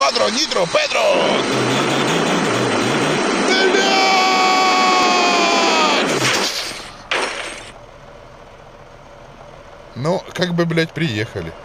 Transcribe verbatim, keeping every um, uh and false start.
Падро, Нитро, Педро! Ну, как бы, блядь, приехали.